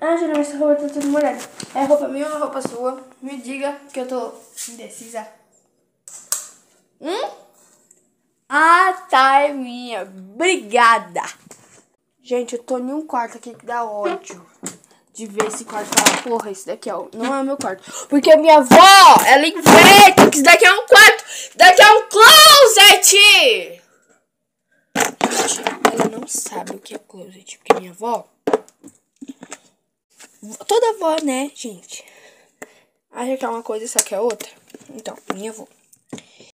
Ah, geralmente essa roupa tá toda molhada. É roupa minha ou roupa sua? Me diga que eu tô indecisa. Ah, tá, é minha. Obrigada. Gente, eu tô em um quarto aqui que dá ódio de ver esse quarto e falar, porra, esse daqui não é o meu quarto. Porque minha avó, ela inventa que isso daqui é um quarto. Isso daqui é um closet. Gente, ela não sabe o que é closet. Porque minha avó, toda avó, né, gente, acha que é uma coisa e só que é outra. Então, minha avó.